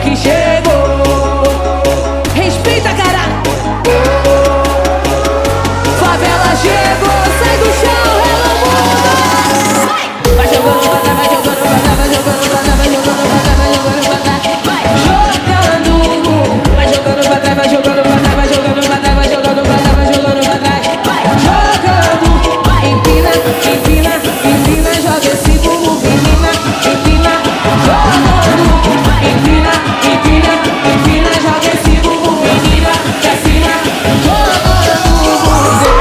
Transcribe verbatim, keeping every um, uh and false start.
que chegou. Respeita, cara. Favela chegou, sai do chão, ela muda. Vai jogando pra trás, vai jogando pra trás, vai jogando pra trás, vai jogando pra trás, vai jogando pra trás. Vai jogando, vai jogando pra trás, vai jogando pra trás, vai jogando pra trás, vai jogando pra trás, vai jogando pra trás. Vai jogando, empina, empina, empina, joga esse bumbum, menina, empina, jogando, empina, empina, empina, joga esse bumbum, menina, pra cima, jogando o bumbum.